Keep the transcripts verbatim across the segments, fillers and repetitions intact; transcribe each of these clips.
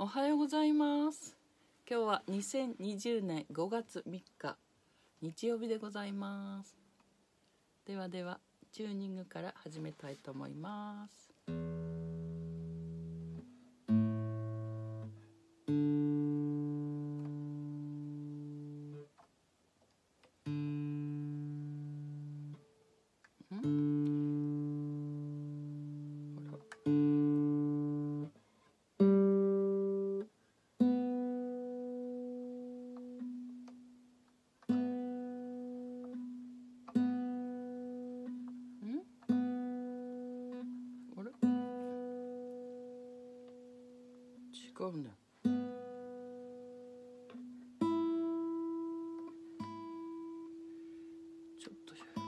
おはようございます。今日はにせんにじゅうねんごがつみっか日曜日でございます。ではではチューニングから始めたいと思います。違うんだよ。ちょっと開いて。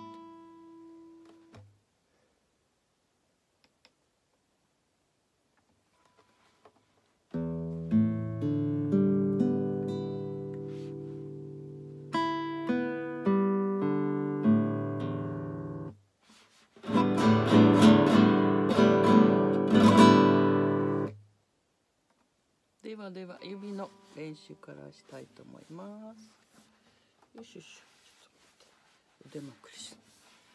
ではでは指の練習からしたいと思います。よいしょよいしょ。ちょっと待って。腕まくりし。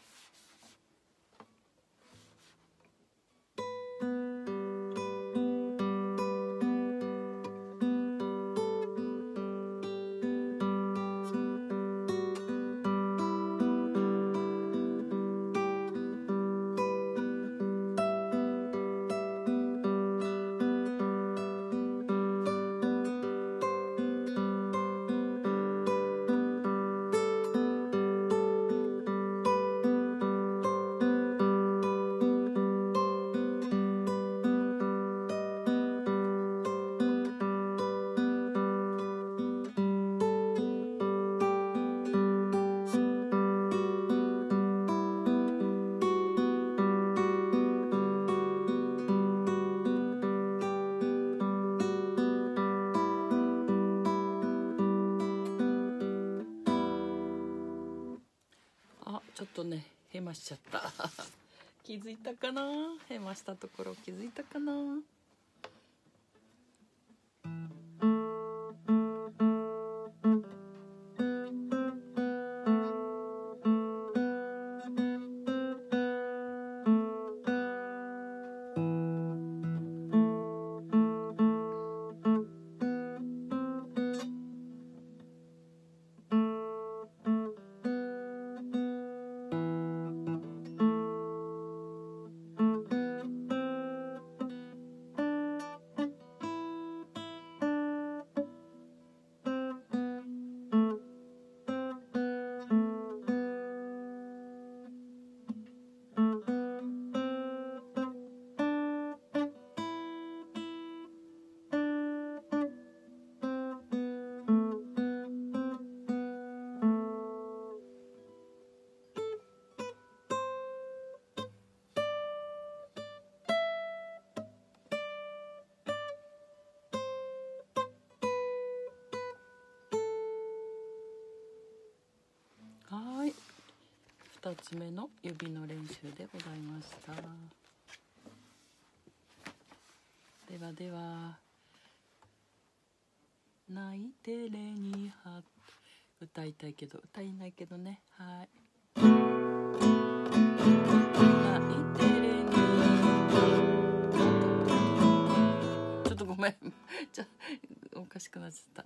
あ、ちょっとね、へましちゃった。気づいたかな？へましたところ気づいたかな？はい、ふたつめの指の練習でございました。ではでは泣いてれには歌いたいけど歌えないけどね。はい、泣いてれにちょっとごめんちょおかしくなっちゃった。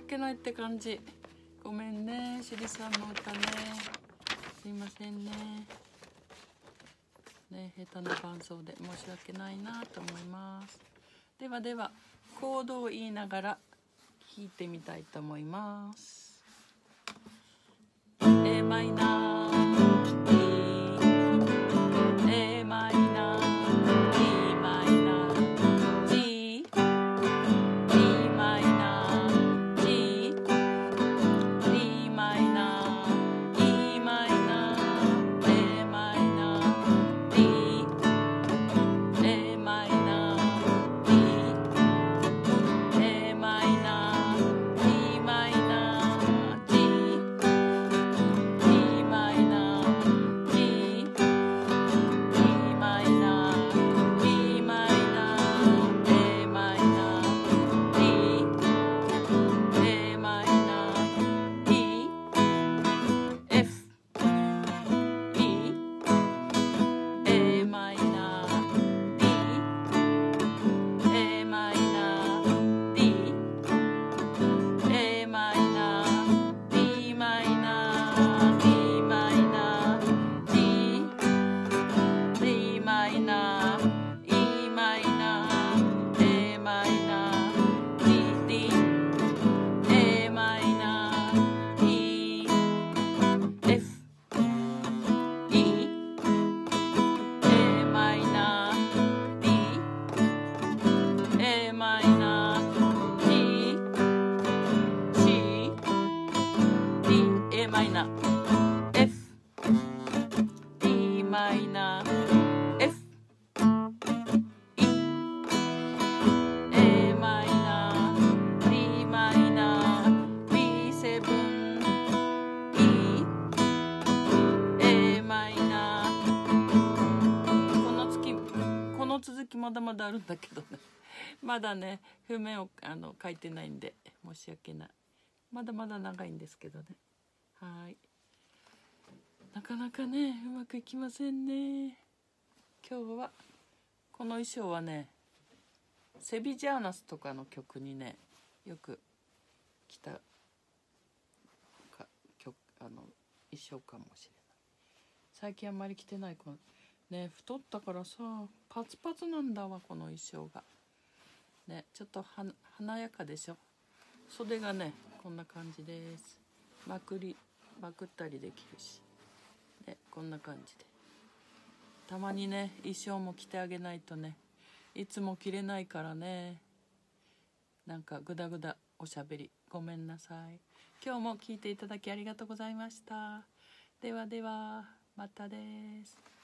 訳ないって感じ。ごめんね、しりさんの歌ね。すいませんね。ね、下手な伴奏で申し訳ないなと思います。ではでは、コードを言いながら弾いてみたいと思います。A マイナー、E、A マイナー、E マイナー、G、E マイナー、G、D マイナー、E マイナー、A マイナー、D、A マイナー、D、A マイナー、E マイナー、G、D マイナー、G、E マイナー、E マイナー、A マイナー、D、A マイナー、E、F、E、A マイナー、D、A マイナー、D、A マイナー、D マイナー、D マイナー、D、D マイナー、E マイナー、A マイナー、D、D、A マイナー、E、F、E、A マイナー、D、A マイナー、G、C、D、A マイナー、F、D マイナー、F、E、A マイナー、D マイナー、ビーセブン、E、A マイナー。この月、この続きまだまだあるんだけどね。まだね、譜面をあの書いてないんで申し訳ない。まだまだ長いんですけどね。はい。なかなかね、うまくいきませんね。今日はこの衣装はね、セビジャーナスとかの曲にね、よく着たか曲あの衣装かもしれない。最近あんまり着てない子ね、太ったからさ、パツパツなんだわこの衣装が。ね、ちょっとは華やかでしょ。袖がねこんな感じです。まくりまくったりできるし、ね、こんな感じでたまにね衣装も着てあげないとね、いつも着れないからね。なんかグダグダおしゃべりごめんなさい。今日も聞いていただきありがとうございました。ではではまたです。